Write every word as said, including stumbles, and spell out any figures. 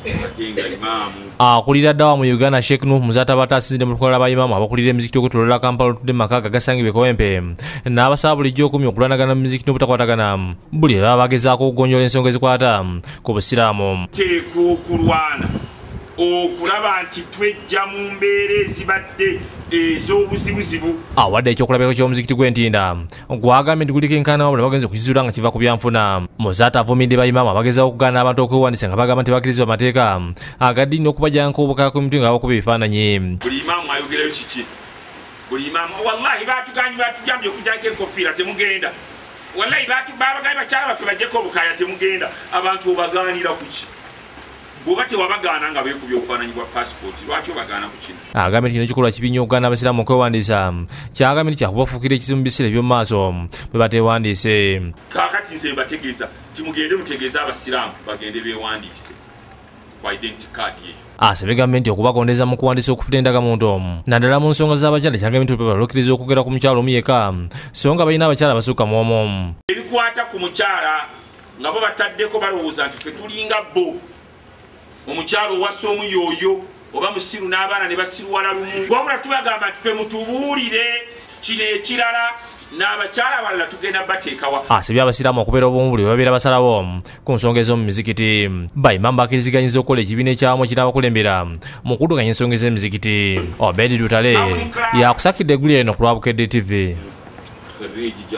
akulira ddawa mu Uganda Sheikh Nuh Muzatabata asizidde mu lukola lw'abayimamu abakulira emizikiti okutolola Kampala olutudde mu maka gasangibwe Kawempe n'abasaba bulijjo okumya okulwanagana mu mizikiti n'obutakwatagana buli baba bagezaako okugonjoola ensonga ezikwata ku busiraamu. Teeka okulwana okulaba nti twejja mu mbeera ezibadde ez'obuzibuzibu. Awadde ekyokulabirako ky'omuzikiti gw'Entinda gwagambye nti guliko enkana wabula bagenze okukizuula nga kiva ku byanfuna. Muzaata avumidde bayimamu abagezaako okugaana abantu okwewandiisa nga bagamba nti bakkirizibwa amateeka agaddiini okubajjanko obukaka kw'emitwe nga bakuba ebifaananyi. Buli imaamu ayogerayo kiki? Buli imaamu wallahi baatuganye batujjambye okujjako enkofiira temugenda. Wallahi babagambye bakyala baffe bajjeko obukaya temugenda. Abantu obagaanira ku ki? Bw'obate wabagaana nga beekubye obufaananyi bwa passport lwaki obagaana ku kino? Agambye nti kino kikolwa kibi nnyo okugaana abasiraamu okwewandiisa kyagambye nti kyakubafuukira ekizibu mu biseera eby'omu maaso bwe bateewandiise. Kaakati nze mbategeeza timugende mutegeeza abasiraamu bagende beewandiise ku identity card ye. Asabye gavumenti okubagondeza mu kuwandiisa okufuta endagamuntu naddala mu nsonga z'abakyala kyagambye nti balukiriza okugera ku mukyala omu yekka so nga balina abakyala basukka mu omu. Ebikwata ku mukyala nga bo bataddeko balowooza nti ffe tulinga bo. Omukyalo owassa omu yooyo oba musiru n'abaana ne basiruwala lumu. Wabula tubagamba nti ffe mutubuulire kino ekirala n'abakyala abalala tugenda bateekawa. Asabye abasiraamu okubeera obumu buli babeera basalawo ku nsonga ez'omu mizikiti. Bayimamu bakkiriziganyizza okukola ekibiina ekyamu ekinaabakulembera mu kuddukanya ensonga ez'emizikiti. Obedi Lutale yakusakidde eggulu eno ku lwa Bukedde T V.